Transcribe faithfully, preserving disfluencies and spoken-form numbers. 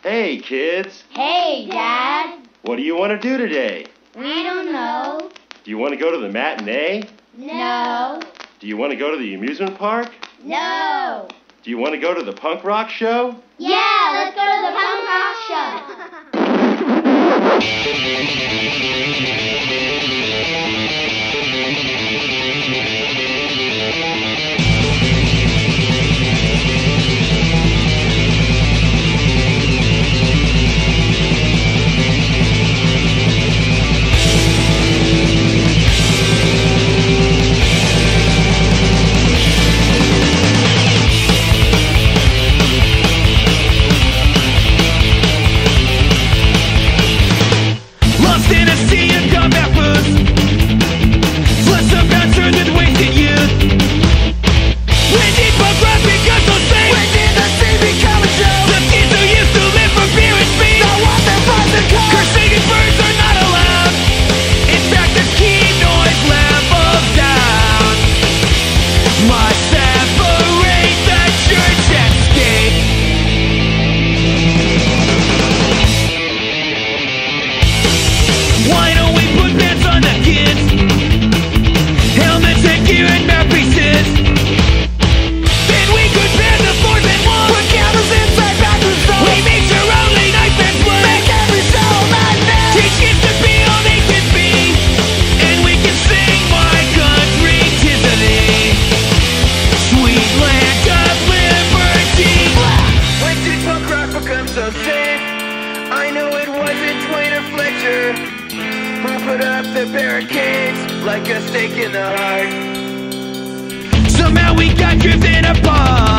Hey, kids. Hey, Dad. What do you want to do today? We don't know. Do you want to go to the matinee? No. Do you want to go to the amusement park? No. Do you want to go to the punk rock show? Yeah, let's go to the punk rock show. Like a stake in the heart. Somehow we got driven apart.